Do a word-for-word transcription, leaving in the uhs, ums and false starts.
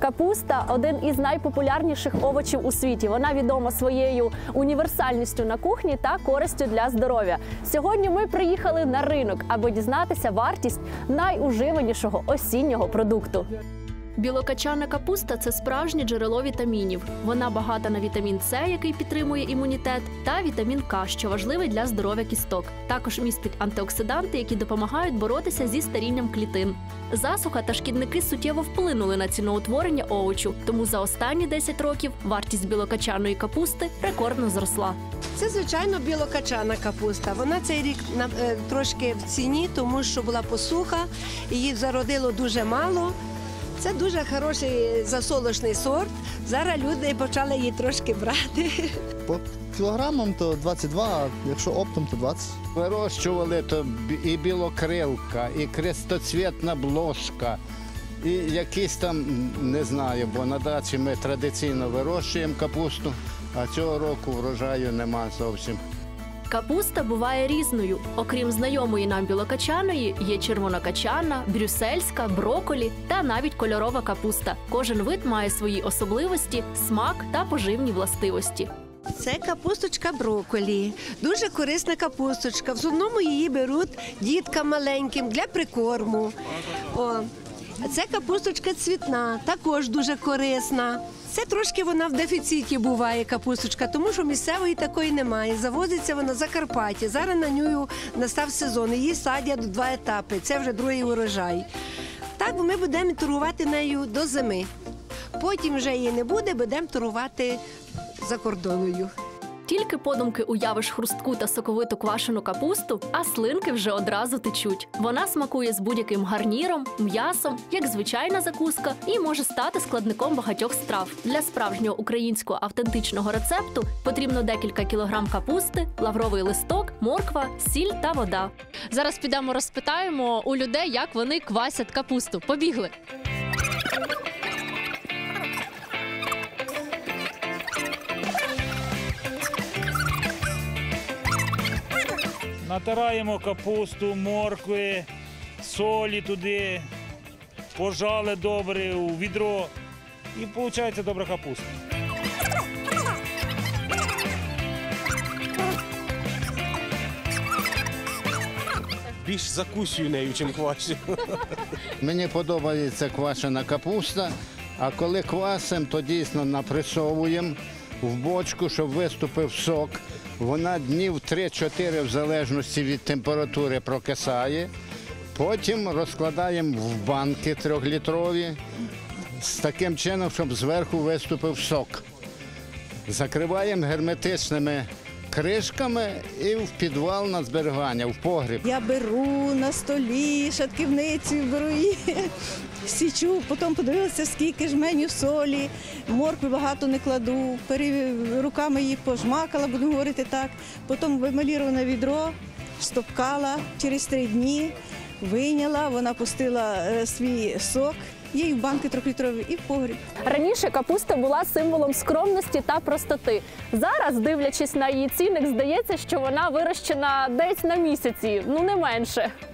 Капуста – один із найпопулярніших овочів у світі. Вона відома своєю універсальністю на кухні та користю для здоров'я. Сьогодні ми приїхали на ринок, аби дізнатися вартість найуживанішого осіннього продукту. Білокачана капуста – це справжнє джерело вітамінів. Вона багата на вітамін С, який підтримує імунітет, та вітамін К, що важливий для здоров'я кісток. Також містить антиоксиданти, які допомагають боротися зі старінням клітин. Засуха та шкідники суттєво вплинули на ціноутворення овочу, тому за останні десять років вартість білокачаної капусти рекордно зросла. Це, звичайно, білокачана капуста. Вона цей рік е, трошки в ціні, тому що була посуха, її зародило дуже мало. Це дуже хороший засолочний сорт. Зараз люди почали її трошки брати. По кілограмам то двадцять два, а якщо оптом, то двадцять. Вирощували то і білокрилка, і крестоцвітна блошка, і якісь там, не знаю, бо на дачі ми традиційно вирощуємо капусту, а цього року врожаю нема зовсім. Капуста буває різною. Окрім знайомої нам білокачаної, є червонокачана, брюссельська, брокколі та навіть кольорова капуста. Кожен вид має свої особливості, смак та поживні властивості. Це капусточка брокколі. Дуже корисна капусточка. В основному її беруть діткам маленьким для прикорму. О. Це капусточка цвітна, також дуже корисна. Це трошки вона в дефіциті буває, капусточка, тому що місцевої такої немає. Завозиться вона в Закарпаття. Зараз на неї настав сезон, її садять в два етапи. Це вже другий урожай. Так ми будемо торгувати нею до зими. Потім вже її не буде, будемо торгувати за кордоною. Тільки подумки уявиш хрустку та соковиту квашену капусту, а слинки вже одразу течуть. Вона смакує з будь-яким гарніром, м'ясом, як звичайна закуска, і може стати складником багатьох страв. Для справжнього українського автентичного рецепту потрібно декілька кілограм капусти, лавровий листок, морква, сіль та вода. Зараз підемо розпитаємо у людей, як вони квасять капусту. Побігли! Натираємо капусту, моркви, солі туди, пожали добре у відро і виходить добра капуста. Більш закусюю нею, ніж квасю. Мені подобається квашена капуста, а коли квасимо, то дійсно напресовуємо в бочку, щоб виступив сок. Вона днів три-чотири в залежності від температури прокисає. Потім розкладаємо в банки трьохлітрові з таким чином, щоб зверху виступив сок. Закриваємо герметичними кришками і в підвал на зберігання, в погріб. Я беру на столі, шатківницю беру її, січу, потім подивилася, скільки жменю солі, моркви багато не кладу, руками її пожмакала, буду говорити так, потім вималіроване відро, стопкала, через три дні вийняла, вона пустила свій сок. Є в банки трьохлітрові і в погріб. Раніше капуста була символом скромності та простоти. Зараз, дивлячись на її цінник, здається, що вона вирощена десь на місяці, ну не менше.